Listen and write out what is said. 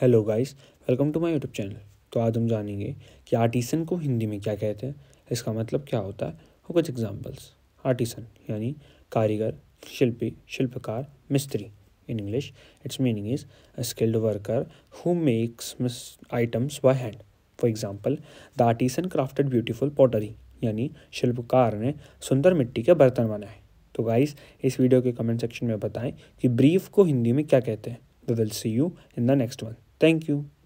Hello guys, welcome to my YouTube channel. तो आज हम जानेंगे कि आर्टिसन को हिंदी में क्या कहते हैं, इसका मतलब क्या होता है और कुछ एग्जांपल्स। आर्टिसन यानी कारीगर, शिल्पी, शिल्पकार, मिस्त्री। In English it's meaning is a skilled worker who makes items by hand. For example, the artisan crafted beautiful pottery, यानी शिल्पकार ने सुंदर मिट्टी के बर्तन बनाए। तो गाइस, इस वीडियो के कमेंट सेक्शन में बताएं कि ब्रीफ को हिंदी में क्या कहते हैं। We will see you in the next one. Thank you.